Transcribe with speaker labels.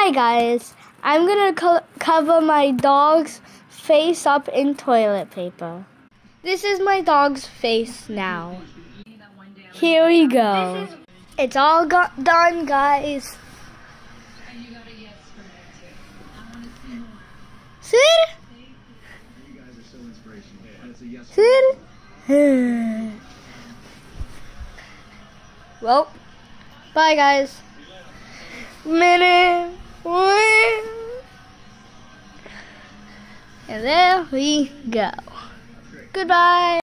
Speaker 1: Hi guys, I'm gonna cover my dog's face up in toilet paper. This is my dog's face now. Here we go. It's all done, guys. Sid? Sid? Well, bye guys. Minute. And there we go. Goodbye.